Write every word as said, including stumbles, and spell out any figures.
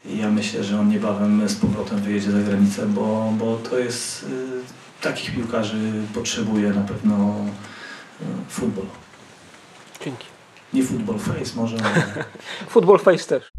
Ja myślę, że on niebawem z powrotem wyjedzie za granicę, bo, bo to jest, y, takich piłkarzy potrzebuje na pewno y, futbol. Dzięki. Nie football face może, ale... Football face też.